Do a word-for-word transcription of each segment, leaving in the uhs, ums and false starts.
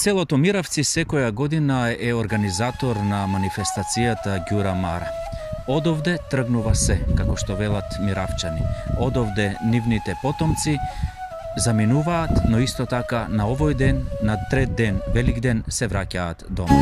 Селото Миравци секоја година е организатор на манифестацијата Ѓура Мара. Одовде тргнува се, како што велат миравчани. Одовде нивните потомци заминуваат, но исто така на овој ден, на трет ден, Велик ден, се враќаат дома.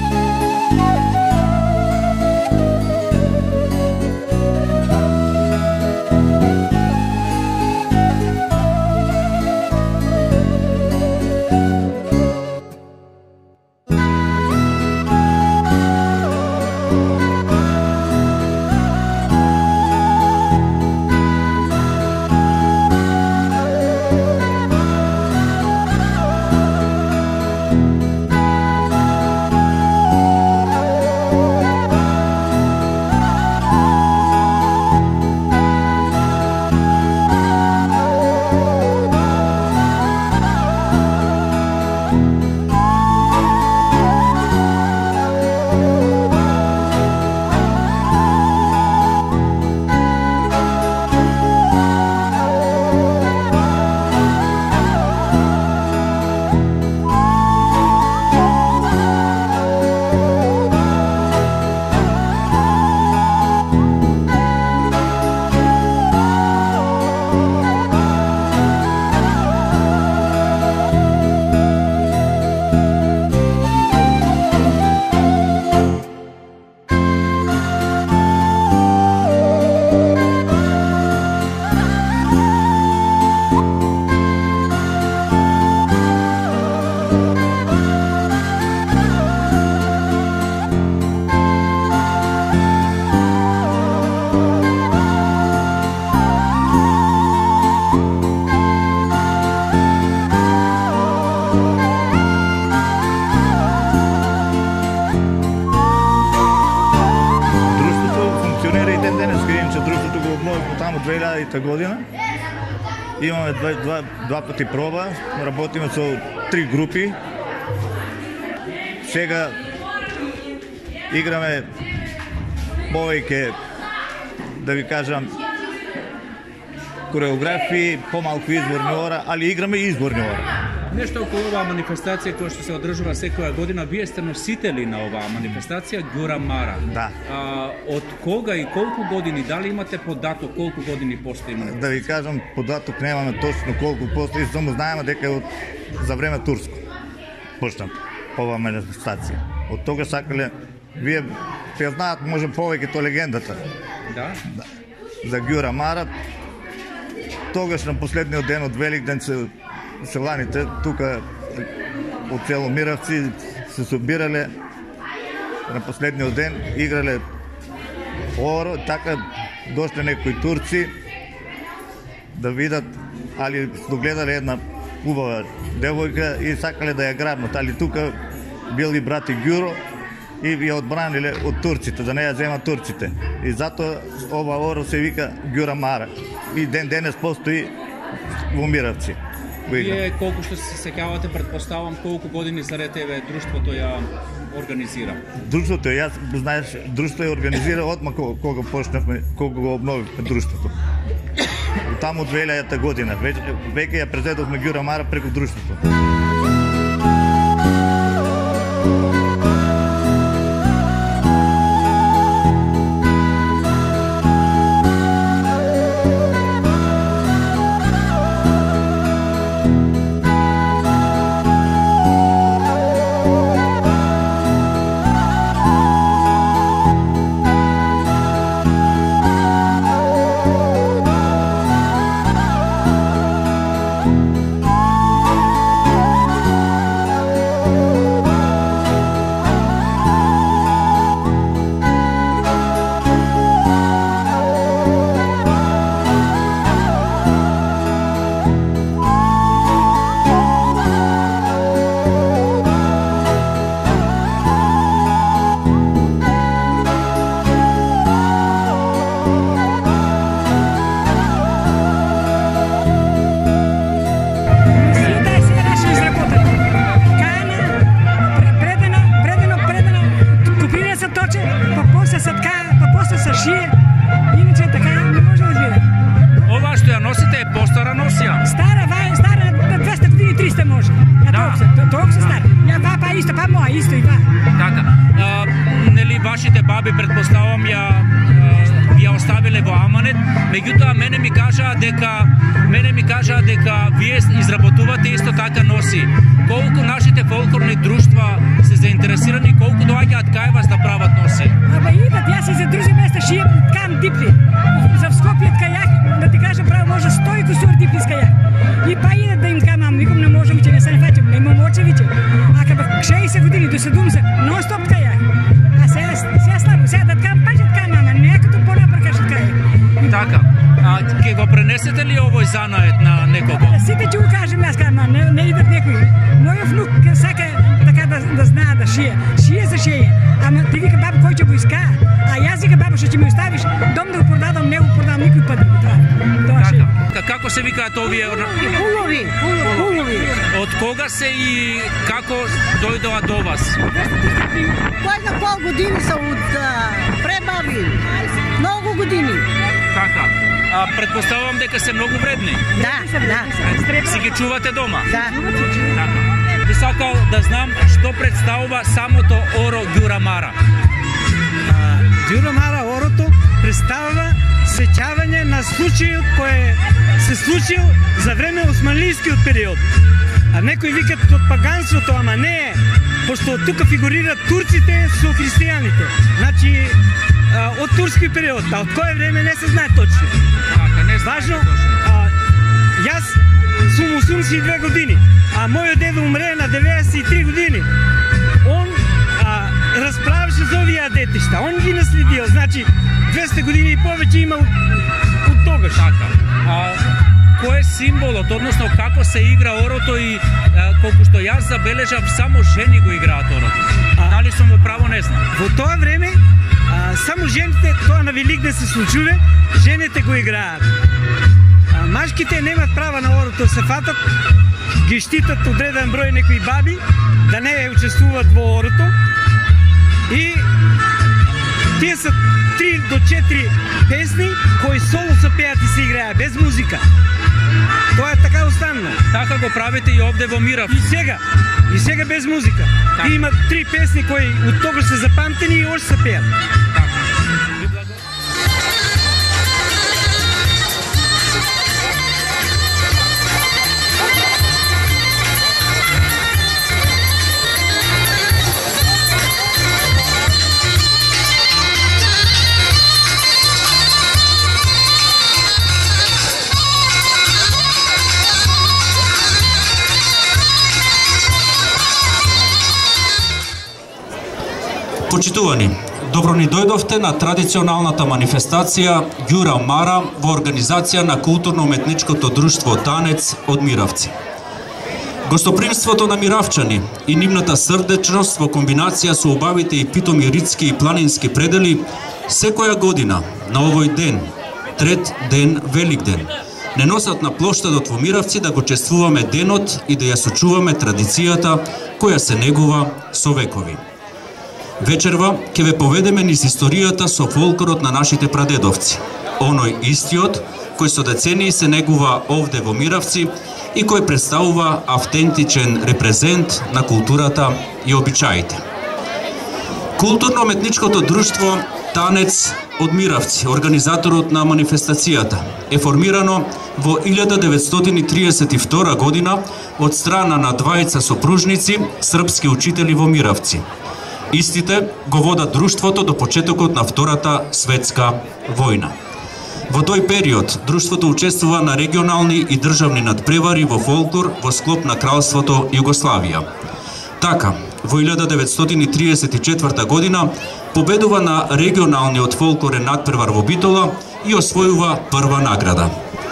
две хиляди година. Имаме два, два, два пъти проба, работиме со три групи. Сега играме повеќе, да ви кажам, кореографии, помалку изборни ора, али играме и изборни ора. Нешто околу оваа манифестација која што се одржува секоја година, вие сте носители на оваа манифестација Ѓура Мара. Да. А, од кога и колку години, дали имате податок колку години постои манифестација? Да ви кажам, податок немаме точно колку постои, само знаеме дека е од за време турско почна оваа манифестација. Од тога сакале, вие ја знаат може повеќе то легендата. Да? Да. За Ѓура Мара. Тогаш на последниот ден од Велик ден се селаните тука од село Миравци се собирале на последниот ден, играле оро, така дошле некои турци да видат, али догледале една убава девојка и сакале да ја грабнат, али тука били брати Ѓуро и ја одбраниле од турците, да не ја земат турците. И затоа ова оро се вика Ѓура Мара. И ден денес постои во Миравци. Вие колку што се сеќавате, претпоставам, колку години заред еве друштвото ја организира? Друштвото, јас знаеш, друштвото ја организира одма кога почнавме, кога го обновивме друштвото. Таму две хиляди година, веќе ја презедовме Ѓура Мара преку друштвото. Стара, стара, двеста, триста може. Да. Толкова се стара. isto, pa moja isto i va. Така. А, нели вашите баби предпоставам ја ја оставиле во аманет, меѓутоа мене ми кажаа дека мене ми кажаа дека вие изработувате исто така носи. Колку нашите фолклорни друштва се заинтересирани, колку доаѓаат кај вас да прават носи? Абе идат, јас и за други места шијам ткам дипли. За Скопје ткајах, да ти кажам право може сто и кусур дипли скајах. И па идат да им камам, викам не можам виќе, не се не фаќам, не имам оче виќе. А каде шеесет години до седумдесет, нон стоп ткајах. А сега сега слабо, сега да ткам паче ткам, ама некото понапрка што ткајах. Така. А ќе го пренесете ли овој занает на некого? Сите ќе го кажем, јас кажам, не, не идат некои. Мојот внук сака така да, да знае да шие. Шие за шие. Ама ти вика баба кој ќе го иска. А јас вика баба што ќе ми оставиш, дом да го продадам, не го продадам никој пат тоа. Тоа шие. Како се викаат овие? Улови, улови. Од кога се и како дојдоа до вас? Кој на пол години се од пребави. Многу години. Така. А предпоставувам дека се многу вредни. Да, да. Си ги чувате дома? Да. Така. Би сакал да знам што представува самото оро Ѓурамара. Ѓурамара орото представува сеќавање на случајот кој се случил за време османлискиот период. А некои викат од паганството, ама не е, пошто тука фигурираат турците со христијаните. Значи, од турски период, а од кој време не се знае точно. Така, не знае Важно, точно. а, јас сум осумдесет и две години, а мојот дедо умре на деветдесет и три години. Он а, расправеше за овие детишта, он ги наследил, значи двесте години и повеќе имал од тогаш. Така. А, кој е символот, односно како се игра орото и а, колку што јас забележав, само жени го играат орото. А, Дали сум во право, не знам. Во тоа време, а, само жените, тоа на Великден се случува, жените го играат. А, машките немат права на орото, се фатат, ги штитат одреден број некои баби, да не учествуваат во орото. И тие се три до четири песни кои соло се пеат и се играат, без музика. Тоа е така останало. Така го правите и овде во Мирав. И сега, и сега без музика. Така. И има три песни кои од тогаш се запамтени и още се пеат. Така. Ви благо- Почитувани, добро ни дојдовте на традиционалната манифестација Ѓурамара во организација на културно-уметничкото друштво Танец од Миравци. Гостопримството на миравчани и нивната срдечност во комбинација со убавите и питоми ридски и планински предели секоја година на овој ден, трет ден Великден, не носат на плоштадот во Миравци да го чествуваме денот и да ја сочуваме традицијата која се негува со векови. Вечерва ќе ве поведеме низ историјата со фолклорот на нашите прадедовци. Оној истиот, кој со децении се негува овде во Миравци и кој представува автентичен репрезент на културата и обичаите. Културно-уметничкото друштво Танец од Миравци, организаторот на манифестацијата, е формирано во илјада деветстотини триесет и втора година од страна на двајца сопружници, српски учители во Миравци. Истите го водат друштвото до почетокот на Втората светска војна. Во тој период, друштвото учествува на регионални и државни надпревари во фолклор во склоп на Кралството Југославија. Така, во илјада деветстотини триесет и четврта година победува на регионалниот фолклорен надпревар во Битола и освојува прва награда.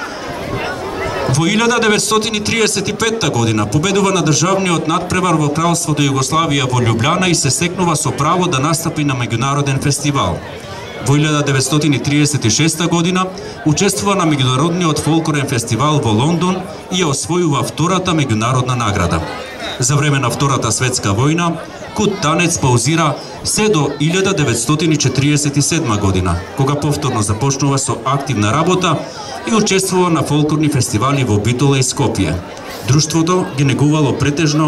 Во илјада деветстотини триесет и петта година победува на државниот надпревар во Кралството Југославија во Љубљана и се стекнува со право да настапи на меѓународен фестивал. Во илјада деветстотини триесет и шеста година учествува на меѓународниот фолклорен фестивал во Лондон и ја освојува втората меѓународна награда. За време на Втората светска војна, Кут Танец паузира се до илјада деветстотини четириесет и седма година, кога повторно започнува со активна работа и учествува на фолклорни фестивали во Битола и Скопје. Друштвото ги негувало претежно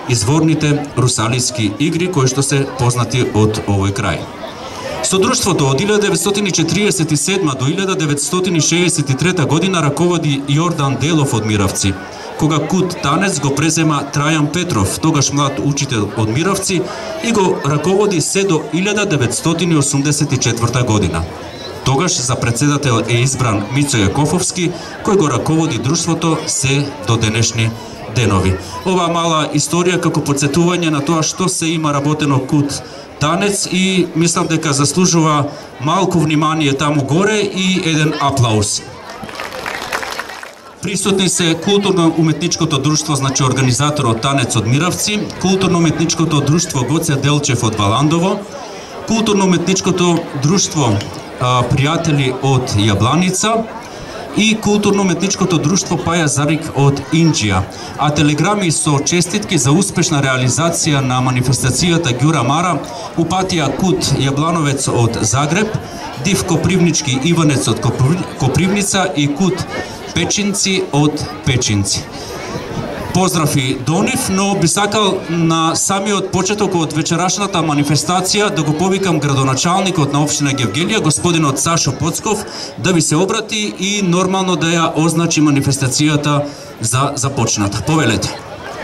изворните русалијски игри кои што се познати од овој крај. Со друштвото од илјада деветстотини четириесет и седма до илјада деветстотини шеесет и трета година раководи Јордан Делов од Мировци, кога Кут Танец го презема Трајан Петров, тогаш млад учител од Мировци, и го раководи се до илјада деветстотини осумдесет и четврта година. Тогаш за председател е избран Мицо Јакововски, кој го раководи друштвото се до денешни денови. Ова мала историја како подсетување на тоа што се има работено Кут Танец и мислам дека заслужува малку внимание таму горе и еден аплауз. Присутни се културно-уметничкото друштво, значи организаторот Танец од Мировци, културно-уметничкото друштво Гоце Делчев од Валандово, културно-уметничкото друштво а, Пријатели од Јабланица и културно-уметничкото друштво Паја Зарик од Инџија, а телеграми со честитки за успешна реализација на манифестацијата Ѓура Мара упатија Кут Јаблановец од Загреб, Див Копривнички Иванец од Копривница и Кут Печинци од Печинци. Поздрав и до нив, но би сакал на самиот почеток од вечерашната манифестација да го повикам градоначалникот на општина Гевгелија, господинот Сашо Поцков, да ви се обрати и нормално да ја означи манифестацијата за започната. Повелете.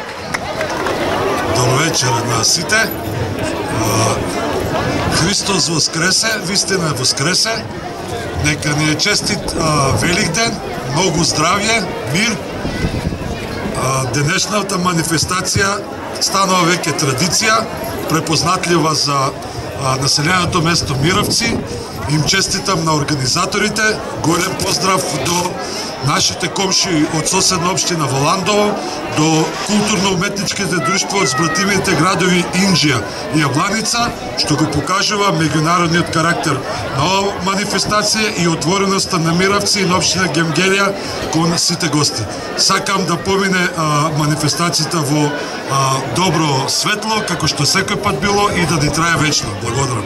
Добро вечер на сите. Христос воскресе, вистина воскресе. Нека ни е честит Великден, многу здравје, мир. Денешната манифестација станува веќе традиција, препознатлива за населеното место Мировци. Им честитам на организаторите, голем поздрав до нашите комши од соседна општина Валандово, до културно-уметничките друштва од збратимите градови Инџија и Јабланица, што го покажува меѓународниот карактер на оваа манифестација и отвореноста на Мировци и на општина Гевгелија кон сите гости. Сакам да помине а, манифестацијата во а, добро светло, како што секој пат било, и да ни трае вечно. Благодарам.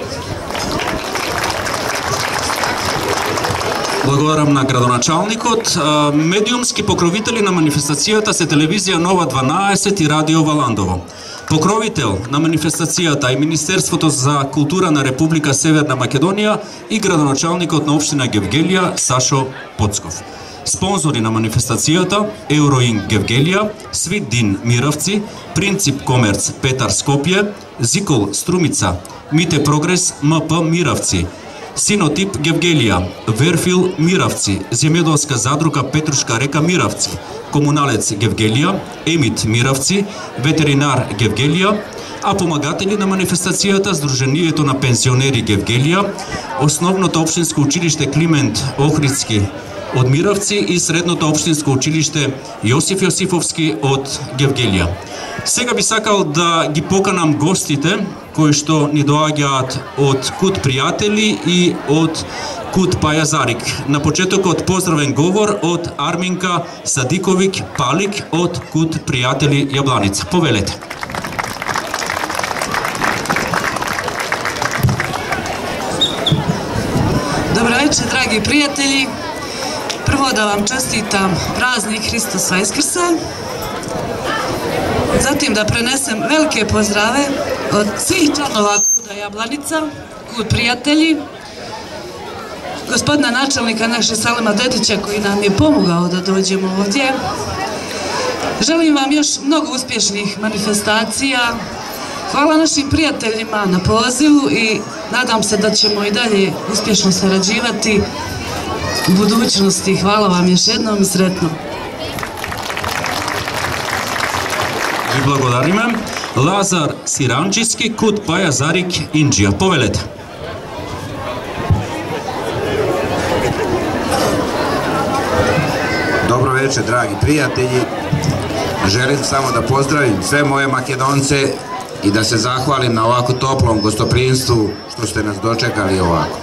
Благодарам на градоначалникот. Медиумски покровители на манифестацијата се телевизија Нова дванаесет и Радио Валандово. Покровител на манифестацијата е Министерството за култура на Република Северна Македонија и градоначалникот на општина Гевгелија Сашо Поцков. Спонзори на манифестацијата Евроинг Гевгелија, Свит Дин Мировци, Принцип Комерц Петар Скопје, Зикол Струмица, Мите Прогрес МП Мировци, Синотип Гевгелија, Верфил Мировци, Земјоделска задруга Петрушка река Мировци, Комуналец Гевгелија, Емит Мировци, Ветеринар Гевгелија, а помагатели на манифестацијата Сдруженијето на пензионери Гевгелија, Основното општинско училиште Климент Охридски од Мировци и Средното општинско училиште Јосиф Јосифовски од Гевгелија. Сега би сакал да ги поканам гостите кои што ни доаѓаат од Кут Пријатели и од Кут Паја Зарик. На почетокот поздравен говор од Арминка Садиковик Палик од Кут Пријатели Јабланица. Повелете. Добро вечер, драги пријатели. Прво да вам честитам празник Христос Воскресе. Zatim da prenesem velike pozdrave od svih članova Kuda Jablanica, Kud Prijatelji, gospodina načelnika naše Salima Dedića koji nam je pomogao da dođemo ovdje. Želim vam još mnogo uspješnih manifestacija. Hvala našim prijateljima na pozivu i nadam se da ćemo i dalje uspješno sarađivati u budućnosti. Hvala vam još jednom i sretno. Ви благодариме. Лазар Сиранџиски, Кут Паја Зарик, Инџија. Повелете. Dobro večer, dragi prijatelji. Želim samo da pozdravim sve moje Makedonce i da se zahvalim na ovako toplom gostoprimstvu što ste nas dočekali ovako.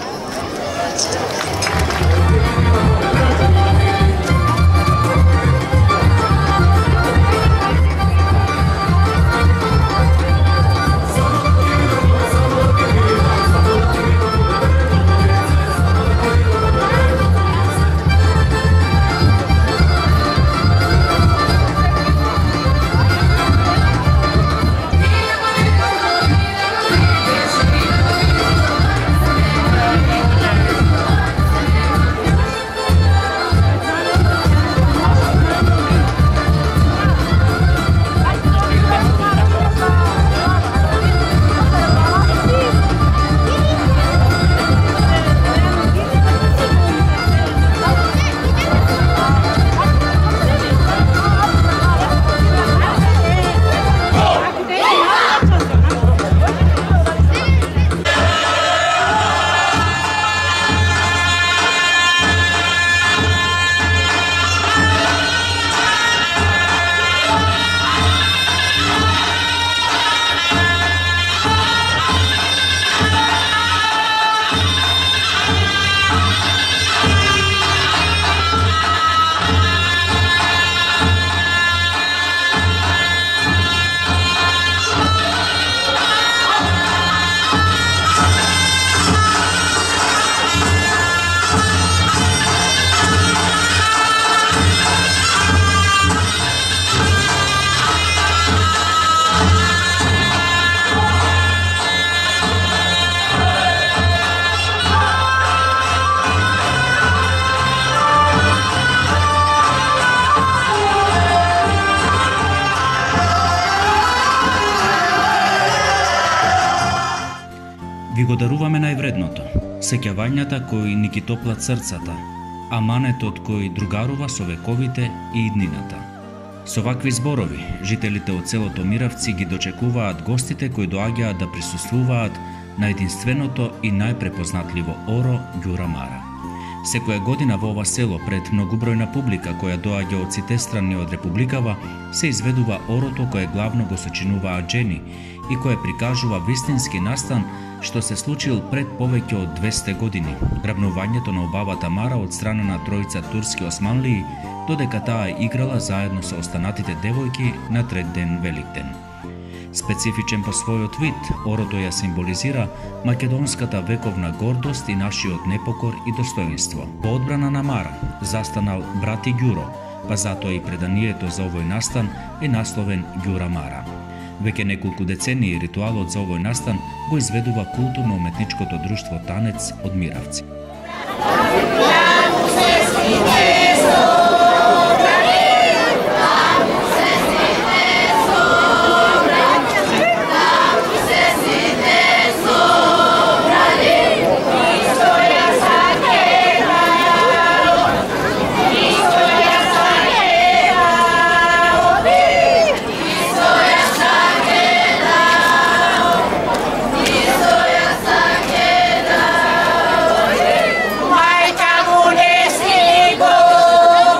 спомнуваме највредното, сеќавањата кои ни ги топлат срцата, аманетот кој другарува со вековите и иднината. Со вакви зборови, жителите од селото Миравци ги дочекуваат гостите кои доаѓаат да присуствуваат на единственото и најпрепознатливо оро Ѓура Мара. Секоја година во ова село пред многубројна публика која доаѓа од сите страни од републикава се изведува орото кое главно го сочинуваат жени и кое прикажува вистински настан што се случил пред повеќе од двесте години, грабнувањето на обавата Мара од страна на тројца турски османлии, додека таа играла заедно со останатите девојки на трет ден Великден. Специфичен по својот вид, орото ја символизира македонската вековна гордост и нашиот непокор и достоинство. Во одбрана на Мара застанал брати Ѓуро, па затоа и преданието за овој настан е насловен Ѓура Мара. Веќе неколку децении ритуалот за овој настан го изведува културно-уметничкото друштво Танец од Миравци. Majka mu ne stigo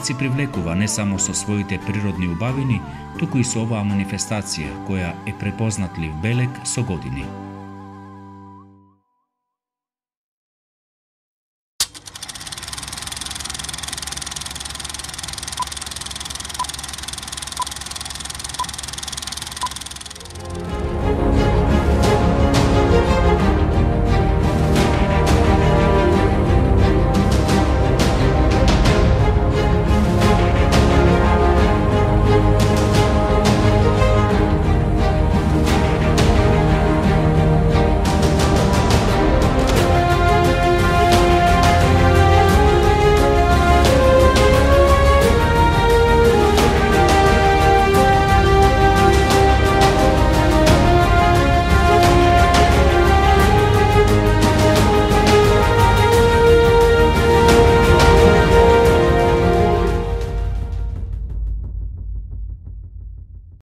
Мировци привлекува не само со своите природни убавини, туку и со оваа манифестација, која е препознатлив белег со години.